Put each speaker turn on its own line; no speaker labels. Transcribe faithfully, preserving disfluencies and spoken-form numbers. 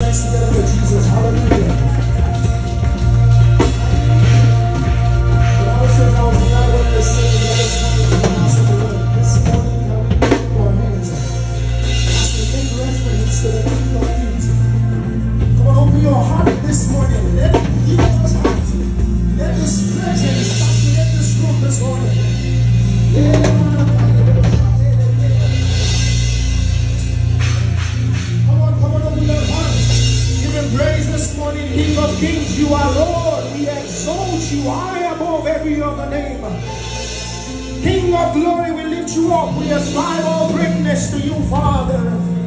hands together for Jesus. Hallelujah. The Bible says I was glad when they sang, let us come into the house of the Lord. This morning, can we lift our hands as we make reference to the King of Kings? Come on, open your heart this morning. Let it give us heart. Let this presence saturate this room this morning. Yeah. Praise this morning, King of Kings, you are Lord. We exalt you high above every other name. King of glory, we lift you up. We ascribe all greatness to you, Father.